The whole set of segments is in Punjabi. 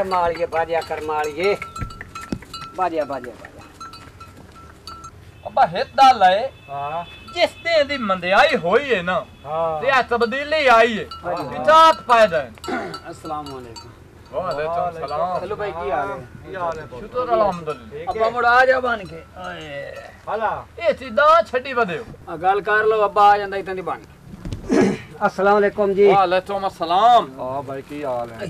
करमालिए बाजिया करमालिए बाजिया बाजिया बाजिया अब्बा हिद्दा ले हां जिस दिन दी मंदियाई होई है ना हां ते आ तब्दीली आई है इजात पैदा है अस्सलाम वालेकुम वालेकुम सलाम हेलो भाई की हाल है शुक्र अल्हम्दुलिल्लाह अब्बा मुड़ आ जा बन के हला ए सीधा छड्डी बदियो गल कर लो अब्बा आ जांदा इतनी बन के अस्सलाम वालेकुम जी वालेकुम अस्सलाम हां भाई की हाल है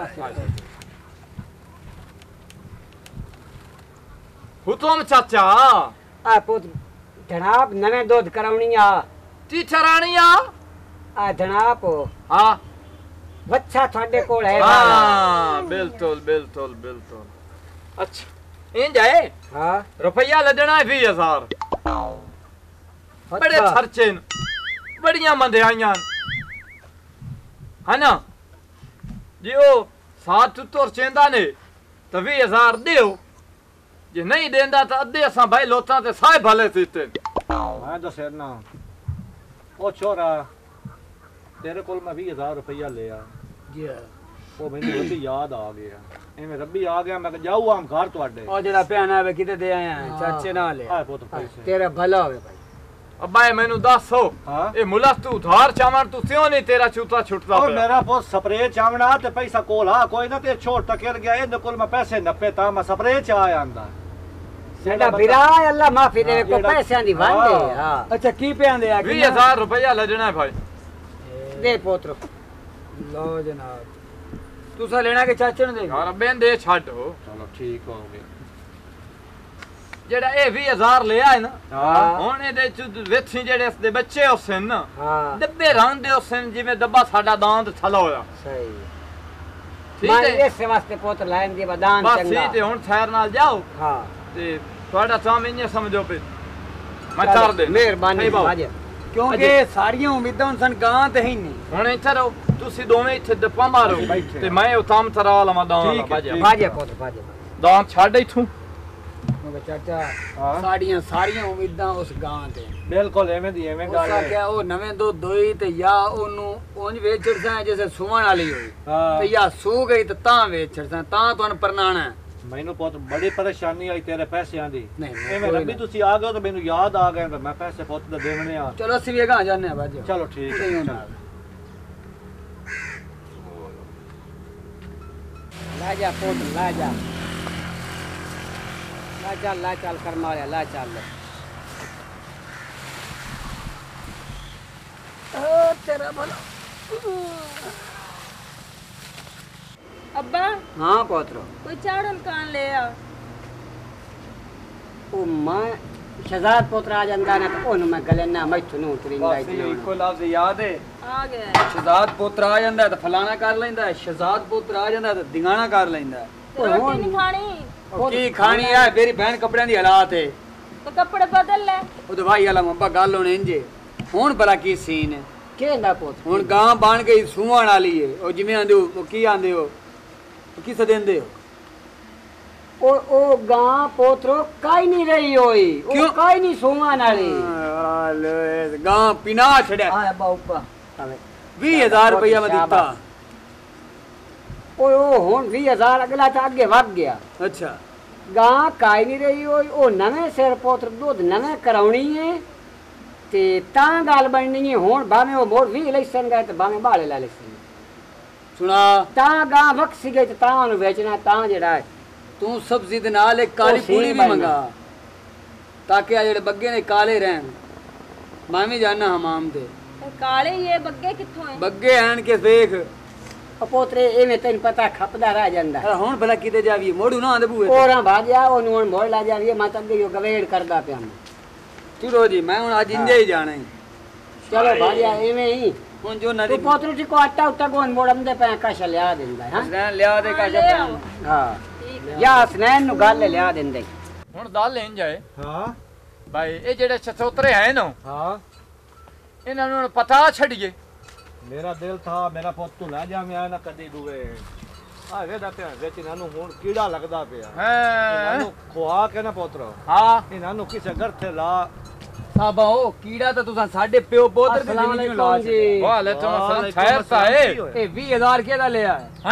हुतुम चाचा आ पुत जनाब नवे दूध करावनी आ टीचरानी आ जनाब हां बच्चा थाडे कोल है हां बिल्कुल बिल्कुल बिल्कुल अच्छा इंज है हां रुपया लदना है 20000 बड़े खर्चे न बड़ियां मंदियाइयां है ना जी ओ साथ तुर चेंदा ने तो 20000 दियो जे नहीं देंदा तो अद्धे असां भाई लोटां ते साए भले सीते मैं दसे ना ओ छोरा तेरे कोल मैं 20000 रुपया लिया जी वो मैंने रब्बी याद आ गया एवें रब्बी आ गया मैं जाऊ आम घर ਤੁਹਾਡੇ ओ जेड़ा प्याना वे किते दे आया चाचे ना ले आ पुੱਤ पैसे तेरा भला होवे भाई अब्बा मैनू दसो हां ए मुलस तू उधार चावण तू क्यों नहीं तेरा छूता छुटता और मेरा पुੱਤ स्प्रे चावना ते पैसा कोल आ कोई ना ते छोड़ टकेल गया ਇਹਦੇ ਕੋਲ मैं पैसे नप्पे ता मैं स्प्रे च आ आंदा साडा बिरा अल्लाह माफी देवे को पैसियां दी वांदे हां अच्छा की पेंदे आ 20000 रुपया लजना है भाई दे पोत्र लो जनाब तुसा लेना के चाचे ने दे यार बेन दे छाड़ो चलो ठीक हो गया जेड़ा ए 20000 लिया है ना हां ਹੁਣ ਇਹਦੇ ਚ ਵੇਥੀ ਜਿਹੜੇ ਇਸ ਦੇ ਬੱਚੇ ਹੋਸਨ ਨਾ हां ਡੱਬੇ ਰੰਦੇ ਹੋਸਨ ਜਿਵੇਂ ਡੱਬਾ ਸਾਡਾ ਦਾੰਦ ਥਲਾ ਹੋਇਆ सही ਠੀਕ मैं ਹੈ इस वास्ते पोत्र लाइन दी बदान ਬਸ चंगा ਠੀਕ ਹੈ ਹੁਣ ਠਹਿਰ ਨਾਲ ਜਾਓ हां ਤੇ ਤੁਹਾਡਾ ਕੰਮ ਇੰਨੇ ਸਮਝੋ ਪੇ ਮੈਂ ਕਰ ਦੇ मेहरबानी बाजे क्योंकि सारियां उम्मीदां सन गां ते ही नहीं ਹੁਣ ਇੱਥੇ ਰਹੋ ਤੁਸੀਂ ਦੋਵੇਂ ਇੱਥੇ ਡੱਪਾ ਮਾਰੋ ਤੇ ਮੈਂ ਉਤਾਮ ਤਰਾ ਲਵਾਂ ਦਾੰਦ ਬਾਜਾ बाजे पोत्र बाजे ਦਾੰਦ ਛੱਡ ਇਥੋਂ मैं चाचा हां सारियां उम्मीदां उस गां ते बिल्कुल एवें दी एवें गल उसका है क्या वो नवे दो दोई ते या ओनु ओंज वेच छड़सा जैसे सुवण वाली होई हां ते या सू गई ते तां वेच छड़सा तां तुन परनाना है ਮੈਨੂੰ ਬਹੁਤ ਬੜੀ ਪਰੇਸ਼ਾਨੀ ਆਈ ਤੇਰੇ ਪੈਸਿਆਂ ਦੀ नहीं ਐਵੇਂ ਰੱਬੀ ਤੁਸੀਂ ਆ ਗਏ ਤਾਂ ਮੈਨੂੰ ਯਾਦ ਆ ਗਿਆ ਤਾਂ ਮੈਂ ਪੈਸੇ ਪੁੱਤ ਦੇ ਦੇਵਣੇ ਆ चलो ਅਸੀਂ ਵੀ ਗਾਂ ਜਾਣੇ ਆ ਬਾਜੀ ਚਲੋ ਠੀਕ ਹੈ ला जा पोत ला जा ला चल कर मारे ला चल ओ तेरा भला अब्बा हां पोत्रो कोई चावल कान ले आ ओ मैं शहजाद पोत्र आ ਜਾਂਦਾ ਨਾ ਤਾਂ ਉਹਨੂੰ ਮੈਂ ਗਲੇ ਨਾ ਮੈਥੋਂ ਨੂੰ ਉਤਰਿੰਦਾ ਬਸ ਇੱਕੋ ਲਫ਼ਜ਼ ਯਾਦ ਹੈ आ गया ਸ਼ਹਜ਼ਾਦ ਪੁੱਤਰ ਆ ਜਾਂਦਾ ਤਾਂ ਫਲਾਣਾ ਕਰ ਲੈਂਦਾ ਸ਼ਹਜ਼ਾਦ ਪੁੱਤਰ ਆ ਜਾਂਦਾ ਤਾਂ ਦਿਗਾਣਾ ਕਰ ਲੈਂਦਾ रोटी नहीं खानी ਉਹ ਕੀ ਖਾਣੀ ਆ ਮੇਰੀ ਭੈਣ ਕੱਪੜਿਆਂ ਦੀ ਹਾਲਾਤ ਹੈ तो कपड़े बदल ले ਉਹ ਦਵਾਈ ਵਾਲਾ ਮੰਬਾ ਗੱਲ ਹੁਣ ਇੰਜੇ ਹੁਣ ਭਲਾ ਕੀ ਸੀਨ ਹੈ ਕਹਿੰਦਾ ਪੁੱਤ ਹੁਣ ਗਾਂ ਬਣ ਗਈ ਸੂਹਣ ਵਾਲੀ ਹੈ ਉਹ ਜਿਵੇਂ ਆਂਦੇ ਉਹ ਕੀ ਆਂਦੇ ਹੋ ਕੀ ਸਦਿੰਦੇ ਹੋ ਉਹ ਗਾਂ ਪੋਤਰੋ ਕਾਈ ਨਹੀਂ ਰਹੀ ਹੋਈ ਕਿਉਂ? ਉਹ ਕਾਈ ਨਹੀਂ ਸੋਵਾਂ ਵਾਲੀ ਹਾਲੇ ਗਾਂ ਪਿਨਾ ਛੜਿਆ ਆ ਬਾਉਪਾ 20000 ਰੁਪਇਆ ਮੈਂ ਦਿੱਤਾ ਉਹ ਹੁਣ 20000 ਅਗਲਾ ਤਾਂ ਅੱਗੇ ਵੱਧ ਗਿਆ ਅੱਛਾ ਗਾਂ ਕਾਈ ਨਹੀਂ ਰਹੀ ਹੋਈ ਉਹ ਨਵੇਂ ਸਿਰ ਪੋਤਰ ਦੁੱਧ ਨਵੇਂ ਕਰਾਉਣੀ ਹੈ ਤੇ ਤਾਂ ਗੱਲ ਬਣਨੀ ਹੈ ਹੁਣ ਭਾਵੇਂ ਉਹ ਮੋੜ 20 ਲੈਸਨ ਗਏ ਤੇ ਭਾਵੇਂ ਬਾਲੇ ਲੈ ਲੈਸਨ ਸੁਣਾ ਤਾਂ ਗਾਂ ਵਕਸੀ ਗਈ ਤੇ ਤਾਂ ਉਹਨੂੰ ਵੇਚਣਾ ਤਾਂ ਜਿਹੜਾ ਹੈ ਤੂੰ ਸਬਜ਼ੀ ਦੇ ਨਾਲ ਇੱਕ ਕਾਲੀ ਉਹ ਸੀ ਪੂਰੀ ਵੀ ਬਣਨਾ। ਮੰਗਾ ਤਾਂ ਕਿ ਆ ਜਿਹੜੇ ਬੱਗੇ ਨੇ ਕਾਲੇ ਰਹਿਣ ਮੈਂ ਵੀ ਜਾਣਾ ਹਮਾਮ ਤੇ काले ये बग्गे कित्थों है ਬੱਗੇ ਆਣ ਕੇ ਵੇਖ ਉਹ ਪੋਤਰੇ ਐਵੇਂ ਤੈਨੂੰ ਪਤਾ ਖਪਦਾ ਰਹਿ ਜਾਂਦਾ ਅਰੇ ਹੁਣ ਭਲਾ ਕਿਤੇ ਜਾਵੀਏ ਮੋੜੂ ਨਾ ਆਂਦੇ ਬੂਏ ਹੋਰਾਂ ਭਾਜਿਆ ਉਹਨੂੰ ਹੁਣ ਮੋੜ ਲਾ ਜਾਵੀਏ ਮੈਂ ਤਾਂ ਅੱਗੇ ਗਵੇੜ ਕਰਦਾ ਪਿਆ ਮੈਂ ਚਲੋ ਜੀ ਮੈਂ ਹੁਣ ਅੱਜ ਇੰਜੇ ਹੀ ਜਾਣਾ ਹੈ ਚਲੋ ਭਾਜਿਆ ਐਵੇਂ ਹੀ ਹੁਣ ਜੋ ਤੂੰ ਨਦੀ ਪੋਤਰੂ ਜੀ ਕੋ ਆਟਾ ਉਟਾ ਕੋਨ ਮੋੜਮ ਦੇ ਪੈ ਕਸ਼ ਲਿਆ ਦਿੰਦਾ ਹਾਂ ਹਸਨੈਨ ਲਿਆ ਦੇ ਕਾਸ਼ਾ ले ਪੈਣ आओ ਹਾਂ ਜਾਂ ਹਸਨੈਨ ਨੂੰ ਗੱਲ ਲਿਆ ਦਿੰਦੇ ਹੁਣ ਦਲ ਇੰਜ ਹੈ ਹਾਂ ਭਾਈ ਇਹ ਜਿਹੜੇ ਛਤੋਤਰੇ ਹੈ ਨਾ ਹਾਂ ਇਹਨਾਂ ਨੂੰ ਪਤਾ ਛੱਡੀਏ ਮੇਰਾ ਦਿਲ ਥਾ ਮੇਰਾ ਪੁੱਤ ਤੂੰ ਲੈ ਜਾਵੇਂ ਆ ਨਾ ਕਦੀ ਦੂਏ ਆ ਵੇਦਾ ਪਿਆ ਵਿੱਚ ਇਹਨਾਂ ਨੂੰ ਹੁਣ ਕੀੜਾ ਲੱਗਦਾ ਪਿਆ ਇਹਨਾਂ ਹੈ ਨੂੰ ਖਵਾ ਕੇ ਨਾ ਪੁੱਤਰ ਹਾਂ ਇਹਨਾਂ ਨੂੰ ਕਿਸੇ ਗਰਥੇ ਲਾ ਸਾਬਾ ਉਹ ਕੀੜਾ ਤਾਂ ਤੁਸੀਂ ਸਾਡੇ ਪਿਓ ਪੋਤਰ ਦੀ अस्सलाम ਜ਼ਿੰਦਗੀ ਨੂੰ ਲਾ वालेकुम जी ਵਾਲੇਕੁਮ ਅਸਲਾਮ ਖੈਰ ਸਾਹਿਬ ਇਹ 20000 ਕਿਹਦਾ ਲਿਆ ਹੈ ਹੈ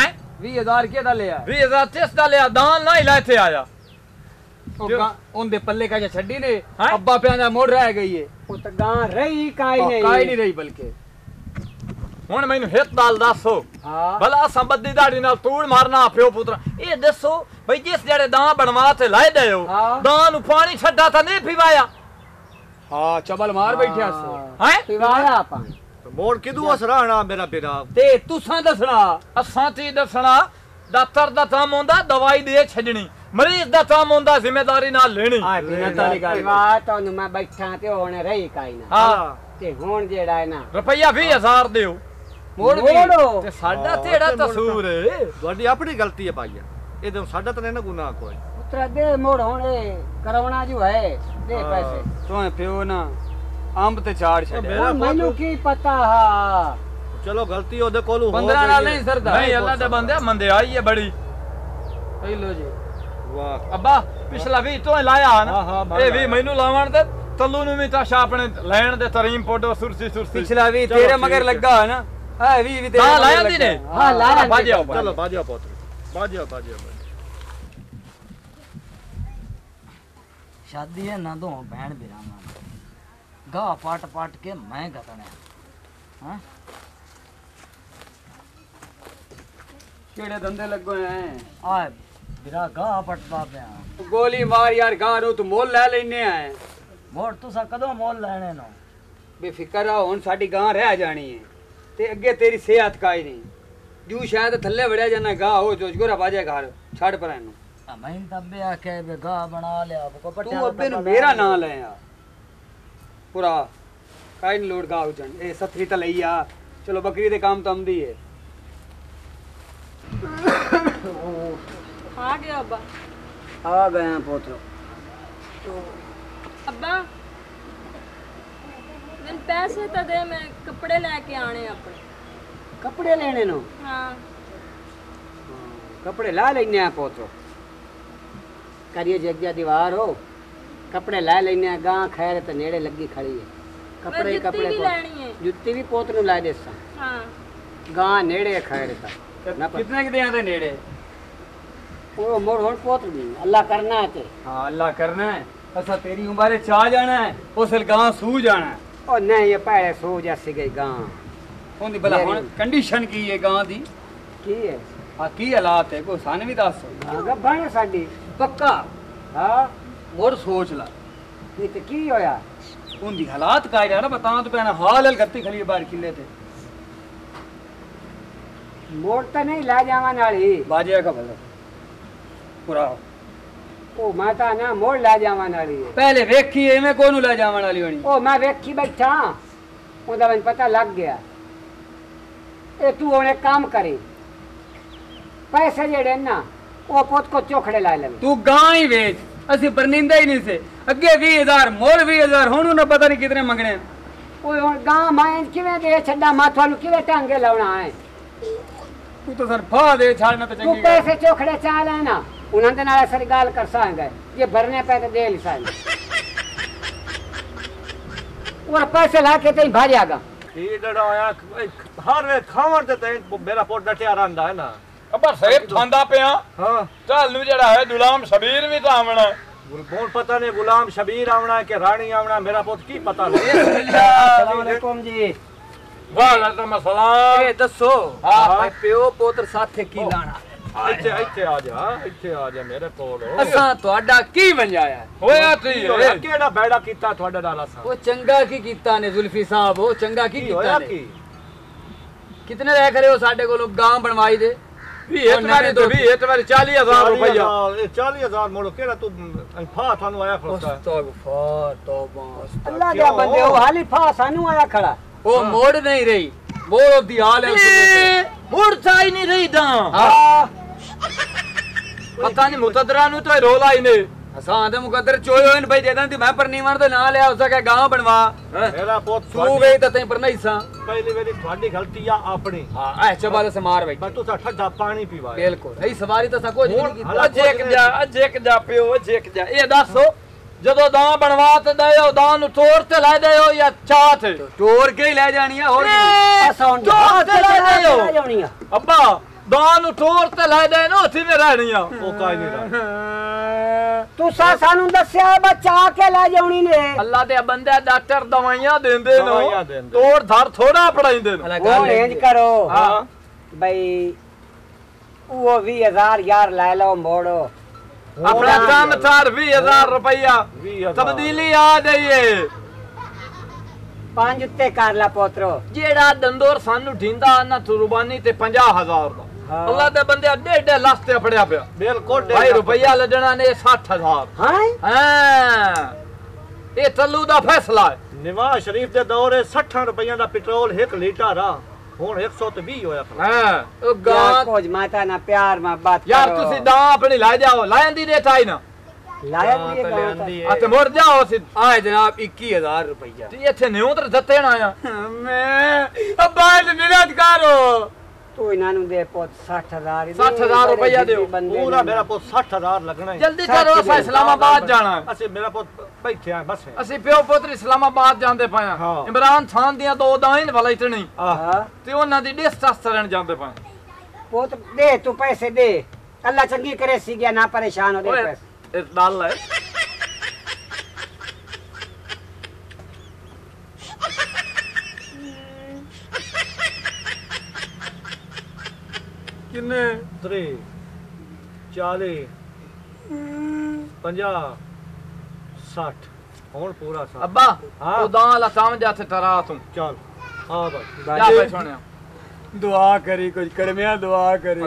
20,000 ਕਿਹਦਾ ਲਿਆ 20,000 ਤਿਸ ਦਾ ਲਿਆ ਦਾਨ ਨਾ ਹੀ ਲੈ ਇੱਥੇ ਆਇਆ ਉਹਦੇ ਪੱਲੇ ਕਾ ਛੱਡੀ ਨੇ ਹੈਂ? ਅੱਬਾ ਪਿਆਂ ਦਾ ਮੋੜ ਰਹਿ ਗਈ ਏ ਉਹ ਤਾਂ ਗਾਂ ਰਹੀ ਕਾਈ ਨਹੀਂ ਕਾਈ ਨਹੀਂ ਰਹੀ ਬਲਕਿ ਹੁਣ ਮੈਨੂੰ ਹਿੱਤ ਨਾਲ ਦੱਸੋ ਹਾਂ ਭਲਾ ਸੰਬੰਧੀ ਦਾੜੀ ਨਾਲ ਤੂੜ ਮਾਰਨਾ ਪਿਓ ਪੁੱਤਰਾ ਇਹ ਦੱਸੋ ਬਈ ਜਿਸ ਜਿਹੜੇ ਦਾਂ ਬਣਵਾ ਤੇ ਲਾਇ ਦਿਓ ਹਾਂ। ਦਾਂ ਨੂੰ ਪਾਣੀ ਛੱਡਾ ਤਾਂ ਨਹੀਂ ਪਿਵਾਇਆ ਹਾਂ ਚਬਲ ਮਾਰ ਬੈਠਿਆ ਸੀ ਹੈ ਪਿਵਾਇਆ ਆਪਾਂ ਮੋੜ ਕਿਦੂ ਅਸਰਾਣਾ ਮੇਰਾ ਪਿਰਾ ਤੇ ਤੁਸਾਂ ਦੱਸਣਾ ਅਸਾਂ ਤੀ ਦੱਸਣਾ ਡਾਕਟਰ ਦਾ ਕੰਮ ਹੁੰਦਾ ਦਵਾਈ ਦੇ ਛੱਡਣੀ ਮਰੀਜ਼ ਦਾ ਕੰਮ ਹੁੰਦਾ ਜ਼ਿੰਮੇਵਾਰੀ ਨਾਲ ਲੈਣੀ ਆ ਬਿਨਾਂ ਤਾਲੀ ਗੱਲ ਪਿਵਾ ਤੁਹਾਨੂੰ ਮੈਂ ਬੈਠਾ ਤੇ ਹੁਣ ਰਹੀ ਕਾਈ ਨਾ ਹਾਂ ਤੇ ਹੁਣ ਜਿਹੜਾ ਹੈ ਨਾ ਰੁਪਈਆ 20,000 ਦਿਓ ਮੋੜ ਵੀ ਮੋੜੋ ਤੇ ਸਾਡਾ ਤੇੜਾ ਤਸੂਰ ਏ ਤੁਹਾਡੀ ਆਪਣੀ ਗਲਤੀ ਹੈ ਭਾਈਆ ਇਹਦੇ ਸਾਡਾ ਤਾਂ ਨਹੀਂ ਨਾ ਗੁਨਾਹ ਕੋਈ ਪੁੱਤਰਾ ਦੇ ਮੋੜ ਹੁਣ ਇਹ ਕਰਾਉਣਾ ਜੋ ਹੈ ਦੇ ਪੈਸੇ ਤੂੰ ਪਿਓ ਨਾ ਅੰਬ ਤੇ ਚਾੜ ਛੱਡਿਆ ਮੇਰਾ ਹੁਣ ਮੈਨੂੰ ਕੀ ਪਤਾ ਹਾ ਚਲੋ ਗਲਤੀ ਉਹਦੇ ਕੋਲੋਂ ਹੋ 15 ਨਾਲ ਨਹੀਂ ਸਰਦਾ ਨਹੀਂ ਅੱਲਾ ਦੇ ਬੰਦੇ ਮੰਦੇ ਆਈ ਏ ਬੜੀ ਲੋ ਜੀ ਵਾਹ ਅੱਬਾ ਪਿਛਲਾ ਵੀ ਤੋਂ ਲਾਇਆ ਹਾਂ, ਨਾ ਹਾਂ, ਇਹ ਵੀ ਮੈਨੂੰ ਲਾਵਣ ਦੇ ਤੱਲੂ ਨੂੰ ਵੀ ਤਾਂ ਆਪਣੇ ਲੈਣ ਦੇ ਤਰੀਮ ਪੋਡੋ ਸੁਰਸੀ ਪਿਛਲਾ ਵੀ ਚਲੋ ਤੇਰੇ ਠੀਕ ਮਗਰ ਹੈ। ਲੱਗਾ ਹੈ ਨਾ ਆ ਵੀ ਤੇਰੇ ਤਾਂ ਮਗਰ ਲਾਇਆ ਲੱਗਾ ਦੀ ਨੇ ਹਾਂ ਲਾਇਆ ਬਾਜਿਆ ਚਲੋ ਬਾਜਿਆ ਪੁੱਤ ਬਾਜਿਆ शादी है ना दो बहन बिराना गा पाट पाट के मैं गतने हाँ ਕਿਹੜੇ ਧੰਦੇ ਲੱਗੋ ਐ आ बिरा गा पटदा पे ਗੋਲੀ ਮਾਰ ਯਾਰ ਗਾਂ ਨੂੰ ਤੂੰ ਮੁੱਲ ਲੈ ਲੈਨੇ ਆ मोड़ तुसा कदों मोल लेने नो ਬੇਫਿਕਰ ਆ ਹੁਣ ਸਾਡੀ ਗਾਂ ਰਹਿ ਜਾਣੀ ਹੈ ਤੇ ਅੱਗੇ ਤੇਰੀ ਸਿਹਤ ਕਾਈ ਨਹੀਂ ਜੂ ਸ਼ਾਇਦ ਥੱਲੇ ਵੜਿਆ ਜਾਣਾ ਗਾਂ ਹੋ ਜੋ ਜਗੋਰਾ ਬਾਜੇ ਘਰ ਛੱਡ ਪਰ ਇਹਨੂੰ मैं तबे आखे बे गा बना लिया को ਤੂੰ ਅੱਬੇ ਨੂੰ ਮੇਰਾ ਨਾਂ ਲੈ ਆ ਪੂਰਾ ਕਾਈ ਨਹੀਂ ਲੋੜ ਗਾਂ ਉਜਣ ਇਹ ਸਤਰੀ ਤਾਂ ਲਈ ਆ ਚਲੋ ਬੱਕਰੀ ਦੇ ਕੰਮ ਤਾਂ ਆਉਂਦੀ ਹੈ ਆ ਗਿਆ ਅੱਬਾ ਆ ਗਿਆ ਪੁੱਤਰ ਅੱਬਾ ਮੈਨੂੰ ਪੈਸੇ ਤਾਂ ਦੇ ਮੈਂ ਕੱਪੜੇ ਲੈ ਕੇ ਆਣੇ ਆਪਣੇ ਕੱਪੜੇ ਲੈਣੇ ਨੂੰ ਹਾਂ ਕੱਪੜੇ ਲਾ ਲੈਨੇ ਆ ਪੁੱਤਰ ਕਰੀਏ ਜੱਗਿਆ ਦੀਵਾਰ ਹੋ ਕੱਪੜੇ ਲੈ ਲੈਨੇ ਆ ਗਾਂ ਖੈਰ ਤੇ ਨੇੜੇ ਲੱਗੀ ਖੜੀ ਹੈ ਮੈਂ ਕੱਪੜੇ ਜੁੱਤੀ ਕੱਪੜੇ ਵੀ ਪੁੱਤ। ਲੈਣੀ ਹੈ ਜੁੱਤੀ ਵੀ ਪੁੱਤ ਨੂੰ ਲੈ ਦੇਸਾਂ ਹਾਂ ਗਾਂ ਨੇੜੇ ਖੈਰ ਤਾਂ ਨਾ ਪਰ ਕਿਤਨੇ ਕਿਤੇ ਆਂਦੇ ਨੇੜੇ ਉਹ ਮੋੜ ਹੁਣ ਪੁੱਤ ਨਹੀਂ ਅੱਲਾ ਕਰਨਾ ਹੈ ਤੇ ਹਾਂ ਅੱਲਾ ਕਰਨਾ ਹੈ ਅਸਾਂ ਤੇਰੀ ਉਮਰੇ ਚਾ ਜਾਣਾ ਹੈ ਉਸ ਗਾਂ ਸੂ ਜਾਣਾ ਹੈ ਉਹ ਨਹੀਂ ਇਹ ਪੈਰੇ ਸੋ ਜਾਸੀ ਗਈ ਗਾਂ ਉਹਦੀ ਭਲਾ ਹੁਣ ਕੰਡੀਸ਼ਨ ਕੀ ਹੈ ਗਾਂ ਦੀ ਕੀ ਹੈ ਆ ਕੀ ਹਾਲਾਤ ਹੈ ਕੋਈ ਸਾਨੂੰ ਵੀ ਦੱਸ ਗੱਭਣ ਸਾਡੀ ਪੱਕਾ ਹਾਂ ਮੋੜ ਸੋਚ ਲਾ ਇਹ ਤੇ ਕੀ ਹੋਇਆ ਉਹਦੀ ਹਾਲਾਤ ਕਾਇ ਰਿਹਾ ਨਾ ਬਤਾ ਤੂੰ ਪੈਣਾ ਹਾਲ ਹਲ ਕਰਤੀ ਖਲੀ ਬਾਹਰ ਕਿੱਲੇ ਤੇ ਮੋੜ ਤਾਂ ਨਹੀਂ ਲੈ ਜਾਵਾਂ ਨਾਲੀ ਬਾਜਿਆ ਕਾ ਭਲਾ ਪੂਰਾ ਉਹ ਮੈਂ ਤਾਂ ਨਾ ਮੋੜ ਲੈ ਜਾਵਾਂ ਨਾਲੀ ਪਹਿਲੇ ਵੇਖੀ ਐਵੇਂ ਕੋਨੂੰ ਲੈ ਜਾਵਣ ਵਾਲੀ ਹੋਣੀ ਉਹ ਮੈਂ ਵੇਖੀ ਬੈਠਾ ਉਹਦਾ ਮੈਨੂੰ ਪਤਾ ਲੱਗ ਗਿਆ ਇਹ ਤੂੰ ਹੁਣ ਇੱਕ ਕੰਮ ਕਰੀ ਪੈਸੇ ਜਿਹੜੇ ਨਾ ਉਹ ਪੁੱਤ ਕੋ ਚੋਖੜੇ ਲਾ ਲੈ ਤੂੰ ਗਾਂ ਹੀ ਵੇਚ ਅਸੀਂ ਪਰਨਿੰਦਾ ਹੀ ਨਹੀਂ ਸੇ ਅੱਗੇ 20,000 ਮੋੜ 20,000 ਹੁਣ ਉਹਨਾਂ ਪਤਾ ਨਹੀਂ ਕਿਤਨੇ ਮੰਗਣੇ ਉਹ ਹੁਣ ਗਾਂ ਮੈਂ ਕਿਵੇਂ ਦੇ ਛੱਡਾ ਮਾਥਾ ਨੂੰ ਕਿਵੇਂ ਟਾਂਗੇ ਲਾਉਣਾ ਹੈ ਤੂੰ ਤਾਂ ਸਰ ਫਾ ਦੇ ਛਾੜਨਾ ਤਾਂ ਤੂੰ ਚੰਗੀ ਗੱਲ ਪੈਸੇ ਚੋਖੜੇ ਚਾ ਲੈਣਾ ਉਹਨਾਂ ਦੇ ਨਾਲ ਅਸਰ ਗੱਲ ਕਰ ਸਾਂਗੇ ਜੇ ਭਰਨੇ ਪੈ ਤੇ ਦੇ ਲਿਸਾਂਗੇ ਉਹ ਪੈਸੇ ਲਾ ਕੇ ਤੇ ਭਾਜਿਆਗਾ ਕੀ ਡੜਾ ਆਇਆ ਹਰ ਵੇ ਖਾਵਣ ਤੇ ਤੈਨੂੰ ਮੇਰਾ ਪੁੱਤ ਡਟਿਆ ਰਹਿੰਦਾ ਹੈ ਨਾ ਅੱਬਾ ਸੇਬ ਖਾਂਦਾ ਪਿਆ ਹਾਂ ਚੱਲ ਨੂੰ ਜਿਹੜਾ ਹੈ ਗੁਲਾਮ ਸ਼ਬੀਰ ਵੀ ਤਾਂ ਆਵਣਾ ਹੁਣ ਪਤਾ ਨਹੀਂ ਗੁਲਾਮ ਸ਼ਬੀਰ ਆਉਣਾ ਕਿ ਰਾਣੀ ਆਉਣਾ ਮੇਰਾ ਪੁੱਤ ਕੀ ਪਤਾ ਨਹੀਂ अस्सलाम वालेकुम जी ਵਾਲੇਕੁਮ ਸਲਾਮ ਇਹ ਦੱਸੋ ਹਾਂ। ਪਿਓ ਪੁੱਤਰ ਸਾਥੇ ਕੀ ਲਾਣਾ ਇੱਥੇ ਇੱਥੇ ਆ ਜਾ ਮੇਰੇ ਕੋਲ ਅਸਾਂ ਤੁਹਾਡਾ ਕੀ ਵੰਜਾਇਆ ਹੋਇਆ ਤੀ ਕੀ ਹੋਇਆ? ਕਿਹੜਾ ਬੈੜਾ ਕੀਤਾ ਤੁਹਾਡੇ ਨਾਲ ਅਸਾਂ ਉਹ ਚੰਗਾ ਕੀ ਕੀਤਾ ਨੇ ਜ਼ੁਲਫੀ ਸਾਹਿਬ ਉਹ ਚੰਗਾ ਕੀ ਕੀ ਕੀਤਾ ਹੋਇਆ ਨੇ ਕੀ ਕਿਤਨੇ ਰਹਿ ਕਰੇ ਹੋ ਸਾਡੇ ਕੋਲੋਂ ਗਾਂ ਬਣਵਾਈ ਦੇ ਵੀ ਇਤਵਾਰੀ ਤੋਂ ਵੀ ਇਤਵਾਰੀ 40,000 ਰੁਪਇਆ 40,000 ਮੋੜੋ ਕਿਹੜਾ ਤੂੰ ਫਾ ਤੁਹਾਨੂੰ ਆਇਆ ਖਲੋਤਾ ਅਸਤਗਫਾਰ ਤੌਬਾ अल्लाह दे बंदे ओ हाली फा सानू आया खड़ा ਉਹ ਮੋੜ ਨਹੀਂ ਰਹੀ ਮੋੜ ਦੀ ਹਾਲ ਹੈ ਮੁੜ ਚਾਈ ਨਹੀਂ ਰਹੀ ਤਾਂ ਹਾਂ ਪਤਾ ਨਹੀਂ ਮੁਤਦਰਾ ਨੂੰ ਤਾਂ ਰੋਲਾ ਹੀ ਨੇ ਅਸਾਂ ਦੇ ਮੁਕੱਦਰ ਚੋਏ ਹੋਏ ਨੇ ਭਾਈ ਦੇ ਦਾਂਦੀ ਮੈਂ ਪਰਨੀਵਣ ਦੇ ਨਾਂ ਲਿਆ ਉਸ ਦਾ ਗਾਂ ਬਣਵਾ ਮੇਰਾ ਪੁੱਤ ਤੂੰ ਗਈ ਤਾਂ ਤੈਂ ਪਰ ਨਹੀਂ ਸਾਂ ਪਹਿਲੀ ਵਾਰੀ ਤੁਹਾਡੀ ਗਲਤੀ ਆ ਆਪਣੀ ਹਾਂ ਐ ਚਬਾਲੇ ਸੇ ਮਾਰ ਬਈ ਮੈਂ ਤੂੰ ਠੱਡਾ ਪਾਣੀ ਪੀਵਾਇਆ ਬਿਲਕੁਲ ਇਹ ਸਵਾਰੀ ਤਾਂ ਸਾ ਕੁਝ ਨਹੀਂ ਕੀਤਾ ਅੱਜ ਇੱਕ ਜਾ ਪਿਓ ਅੱਜ ਇੱਕ ਜਾ ਇਹ ਦੱਸੋ ਜਦੋਂ ਦਾਂ ਬਣਵਾ ਤੇ ਦਿਓ ਦਾਂ ਨੂੰ ਤੋੜ ਤੇ ਲੈ ਦਿਓ ਜਾਂ ਚਾਹ ਤੇ ਚੋਰ ਕੇ ਹੀ ਲੈ ਜਾਣੀ ਆ ਹੋਰ ਕੀ असा हुन तो हाथ चला चला जाओ। जानी है ਅੱਬਾ ਦਾਂ ਨੂੰ ਤੋਰ ਤੇ ਲੈ ਦੇ ਨਾ ਉੱਥੇ ਮੈਂ ਰਹਿਣੀਆਂ ਉਹ ਕਾਇ ਨਹੀਂ ਰਹਾ ਤੁਸੀਂ ਸਾਨੂੰ ਦੱਸਿਆ ਬਚਾ ਕੇ ਲੈ ਜਾਉਣੀ ਨੇ ਅੱਲਾ ਦੇ ਬੰਦੇ ਡਾਕਟਰ ਦਵਾਈਆਂ ਦਿੰਦੇ ਦਵਾਈਆਂ ਨੇ ਦਿੰਦੇ। ਤੋੜ ਧਰ ਥੋੜਾ ਪੜਾਈਂਦੇ ਨੇ ਉਹ ਇੰਜ ਕਰੋ ਹਾਂ ਬਈ ਉਹ 20000 ਯਾਰ ਲੈ ਲਓ ਮੋੜੋ अपना काम था 20,000 रुपया 20,000 तब्दीली आ जाइए 5 ਉੱਤੇ ਕਰ ਲਾ ਪੋਤਰੋ जेड़ा दंदोर सानू ढींदा ना कुर्बानी ते 50,000 दा हाँ। अल्लाह दे बंदे 1.5 लाख ते पड़या पिया बिल्कुल भाई रुपया लडना ने 60,000 ਹਾਂ हां ये तल्लू दा फैसला है निवाज शरीफ दे दौर 60 रुपया दा पेट्रोल 1 लीटर आ ਹੁਣ 120 ਹੋਇਆ ਭਰਾ हां ओ ਯਾਰ गां ਕੁਝ ਮਾਤਾ ਨਾ ਪਿਆਰ ਮਾ ਬਾਤ यार ਕਰੋ तुसी दा अपनी ला जाओ लायंदी रेट आई ना ਲਾਇਆ ਦੀ ਗਾਂ ਤਾਂ आ ते मोर जाओ सी ਆਏ ਜਨਾਬ 21000 ਰੁਪਈਆ ते इथे न्यूत्र दत्ते ना आया ਮੈਂ ਅਬਾਦ ਮਿਹਨਤ ਕਰੋ ਤੂੰ ਇਹਨਾਂ ਨੂੰ ਦੇ ਪੁੱਤ 60000 60,000 ਰੁਪਇਆ ਦਿਓ। ਪੂਰਾ ਮੇਰਾ ਪੁੱਤ 60000 ਲੱਗਣਾ ਹੈ जल्दी करो असा इस्लामाबाद जाना है ਅਸੀਂ ਮੇਰਾ ਪੁੱਤ ਬੈਠੇ ਆ ਬਸ ਅਸੀਂ ਪਿਓ ਪੁੱਤਰ ਇਸਲਾਮਾਬਾਦ ਜਾਂਦੇ ਪਏ ਆ ਹਾਂ। ਇਮਰਾਨ ਖਾਨ ਦੀਆਂ ਦੋ ਦਾਈਨ ਵਾਲਾ ਇਤਨੀ ਆਹ ਹਾਂ ਤੇ ਉਹਨਾਂ ਦੀ ਡਿਸਟਸ ਕਰਨ ਜਾਂਦੇ ਪਏ ਪੁੱਤ ਦੇ ਤੂੰ ਪੈਸੇ ਦੇ ਅੱਲਾ ਚੰਗੀ ਕਰੇ ਸੀ ਗਿਆ ਨਾ ਪਰੇਸ਼ਾਨ ਹੋ ਦੇ ਓਏ ਪੈਸੇ ਇਹ ਡਾਲ ਹੈ ਕਿੰਨੇ 3 40 50 60 ਹੁਣ ਪੂਰਾ 60 ਅੱਬਾ ਹਾਂ। ਉਹ ਦਾਂ ਲਾ ਸਮਝ ਜਾ ਤੇ ਤਰਾ ਤੂੰ ਚੱਲ ਆ ਬਾਈ ਜਾ ਬੈ ਸੁਣਿਆ ਦੁਆ ਕਰੀ ਕੁਝ ਕਰਮਿਆ ਦੁਆ ਕਰੀ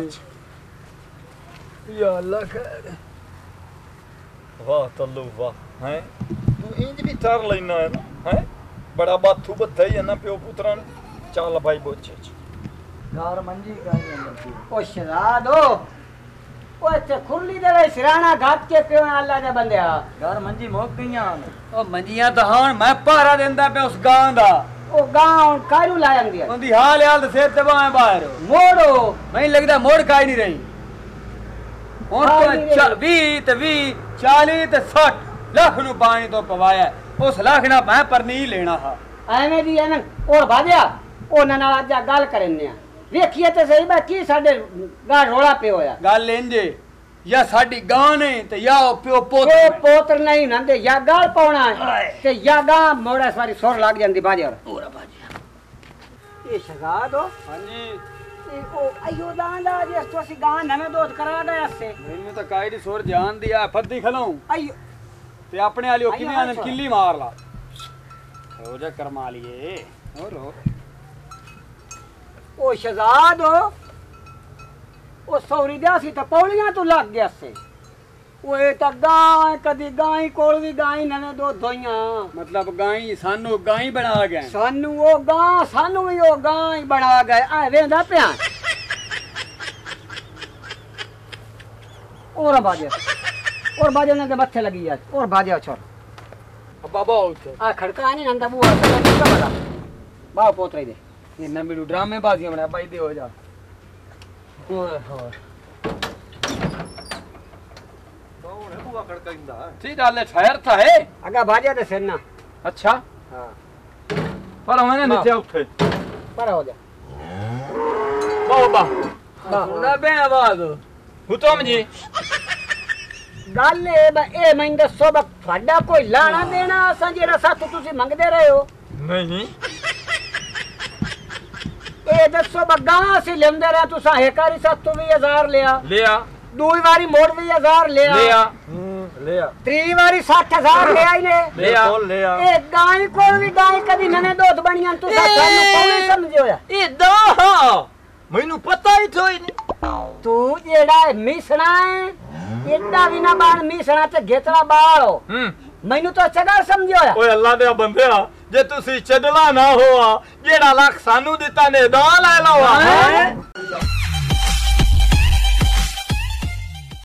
ਯਾ ਅੱਲਾ ਖੈਰ ਵਾਹ ਤੱਲੂ ਵਾਹ ਹੈ ਤੂੰ ਇੰਜ ਵੀ ਤਰ ਲੈਣਾ ਹੈ ਨਾ ਹੈ ਬੜਾ ਬਾਥੂ ਬੱਥਾ ਹੀ ਹੈ ਨਾ ਪਿਓ ਪੁੱਤਰਾਂ ਨੂੰ ਚੱਲ ਭਾਈ ਬੋਚੇ ਘਰ ਮੰਜੀ ਕਾਹਦੀ ਅੰਦਰ ਉਹ ਸ਼ਰਾਦੋ ਉਹ ਇੱਥੇ ਖੁਰਲੀ ਦੇ ਵਿੱਚ ਸਿਰਾਣਾ ਘਾਟ ਕੇ ਪਿਓ ਅੱਲਾ ਦੇ ਬੰਦਿਆ ਘਰ ਮੰਜੀ ਮੁੱਕ ਗਈਆਂ ਉਹ ਮੰਜੀਆਂ ਤਾਂ ਹੁਣ ਮੈਂ ਪਹਾਰਾ ਦਿੰਦਾ ਪਿਆ ਉਸ ਗਾਂ ਦਾ ਉਹ ਗਾਂ ਕਾਹਨੂੰ ਲਾ ਜਾਂਦੀ ਹੈ ਉਹਦੀ ਹਾਲ ਤੇ ਸਿਰ ਤੇ ਬਾਹਰ ਬਾਹਰ ਮੋੜੋ ਮੈਨੂੰ ਲੱਗਦਾ ਮੋੜ ਕਾਈ ਨਹੀਂ ਰਹੀ ਹੁਣ ਕਾਈ ਤਾਂ ਨਹੀਂ ਰਹੀ। 20 ਤੇ 20 40 ਤੇ 60 ਲੱਖ ਨੂੰ ਪਾਣੀ ਤੋਂ ਪਵਾਇਆ ਉਸ ਲੱਖ ਨਾਲ ਮੈਂ ਪਰ ਨਹੀਂ ਲੈਣਾ ਹਾਂ ਐਵੇਂ ਦੀ ਐਵੇਂ ਔਰ ਬਾਜਿਆ ਉਹਨਾਂ ਨਾਲ ਅੱਜ ਗੱਲ ਕਰਨੇ ਆ ਵੇਖੀਏ ਤੇ ਸਹੀ ਬਾ ਕੀ ਸਾਡੇ ਗਾਂ ਰੋਲਾ ਪਿਓ ਹੋਇਆ ਗੱਲ ਇੰਜੇ ਜਾਂ ਸਾਡੀ ਗਾਂ ਨੇ ਤੇ ਜਾਂ ਉਹ ਪਿਓ ਪੁੱਤ ਉਹ ਨੇ। ਪੋਤਰ ਨਹੀਂ ਨੰਦੇ ਜਾਂ ਗਾਲ ਪਾਉਣਾ ਹੈ ਤੇ ਜਾਂ ਗਾਂ ਮੋੜਾ ਸਾਰੀ ਸੁਰ ਲੱਗ ਜਾਂਦੀ ਬਾਜਿਆ ਪੂਰਾ ਬਾਜੀ ਇਹ ਸ਼ਹਾਦ ਹੋ ਹਾਂਜੀ ਇਹ ਉਹ ਆਇਓ ਦਾਂਦਾ ਜਿਸ ਤੋਂ ਅਸੀਂ ਗਾਂ ਨਵੇਂ ਦੋਸਤ ਕਰਾ ਗਏ ਅਸੇ ਮੈਨੂੰ ਤਾਂ ਕਾਈ ਦੀ ਸੁਰ ਜਾਣ ਦੀ ਆ ਫੱਦੀ ਖਲੋਂ ਆਇਓ ਤੇ ਆਪਣੇ ਵਾਲੀ ਉਹ ਕਿਵੇਂ ਆਨੰ ਅੱਛਾ। ਕਿੱਲੀ ਮਾਰ ਲਾ ਹੋ ਜਾ ਕਰਮਾ ਲਈਏ ਹੋਰ ਉਹ ਸ਼ਹਜ਼ਾਦ ਹੋ ਉਹ ਸੌਰੀ ਦਾ ਸੀ ਤਾਂ ਪੌਲੀਆਂ ਤੋਂ ਲੱਗ ਗਿਆ ਸੇ ਉਹ ਇਹ ਤਾਂ ਗਾਂ ਕਦੀ ਗਾਂ ਹੀ ਕੋਲ ਵੀ ਗਾਂ ਹੀ ਨਵੇਂ ਦੋ ਧੋਈਆਂ ਮਤਲਬ ਗਾਈ ਸਾਨੂੰ ਗਾਈ ਬਣਾ ਗਏ ਸਾਨੂੰ ਉਹ ਗਾਂ ਸਾਨੂੰ ਵੀ ਉਹ ਗਾਂ ਹੀ ਬਣਾ ਗਏ ਆ ਵੇਂਦਾ ਪਿਆ ਔਰ ਬਾਜੇ ਨੇ ਤੇ ਮੱਥੇ ਲੱਗੀ ਆ ਔਰ ਬਾਜੇ ਛੋੜ ਬਾਬਾ ਉੱਥੇ ਆ ਖੜਕਾ ਨਹੀਂ ਨੰਦਾ ਬੂਆ ਤੇ ਬੜਾ ਬਾਹ ਪੋਤਰੇ ਦੇ ਇਹਨਾਂ ਮੈਨੂੰ ਡਰਾਮੇ ਬਾਜ਼ੀਆਂ ਬਣਾ ਪਾਈ ਦੇ ਹੋ ਜਾ ਓਏ ਹੋਏ ਕੌਣ ਹੈ ਬੂਆ ਖੜਕਾਇੰਦਾ ठीक डाले ठहर था है ਅਗਾ ਬਾਜੇ ਤੇ ਸਿਰ ਨਾ अच्छा ਹਾਂ पर मैंने नीचे उठे ਪਰ ਹੋ ਜਾ बाबा ਸੁਣਦਾ ਪਿਆ ਆਵਾਜ਼ हुतम जी ਗੱਲ ਇਹ ਮੈਨੂੰ ਦੱਸੋ ਬਾ ਤੁਹਾਡਾ ਕੋਈ ਲਾਣਾ ਦੇਣਾ ਅਸਾਂ ਜਿਹੜਾ ਸੱਤ ਤੁਸੀਂ ਮੰਗਦੇ ਰਹੇ ਹੋ नहीं ਇਹ ਦੱਸੋ ਬਾ ਗਾਂ ਅਸੀਂ ਲੈਂਦੇ ਰਹੇ ਤੁਸੀਂ ਹੇਕਾਰੀ ਸੱਤ ਤੋਂ 20000 ਲਿਆ लिया ਦੂਈ ਵਾਰੀ ਮੋੜ 20000 ਲਿਆ लिया ਲਿਆ ਤੀਜੀ ਵਾਰੀ 60000 ਲਿਆ ਹੀ ਨੇ ਬਿਲਕੁਲ ਲਿਆ ਇਹ ਗਾਂ ਕੋਲ ਵੀ ਗਾਂ ਕਦੀ ਨਵੇਂ ਦੋਤ ਬਣੀਆਂ ਤੁਸੀਂ ਸਾਨੂੰ ਕੋਈ ਸਮਝਿਆ इदा मैनू पता ही तो ही नहीं ਤੂੰ ਜਿਹੜਾ ਮਿਸਣਾ ਹੈ ਇੱਡਾ ਵੀ ਨਾ ਬਾਣ ਮਿਸਣਾ ਤੇ ਘੇਤਰਾ ਬਾਲੋ ਮੈਨੂੰ ਤਾਂ ਚੰਗਾ ਸਮਝਿਆ ਓਏ ਅੱਲਾ ਦੇ ਬੰਦਿਆ ਜੇ ਤੁਸੀਂ ਛੱਡਲਾ ਨਾ ਹੋਆ ਜਿਹੜਾ ਲੱਖ ਸਾਨੂੰ ਦਿੱਤਾ ਨੇ ਦਾ ਲੈ ਲਓ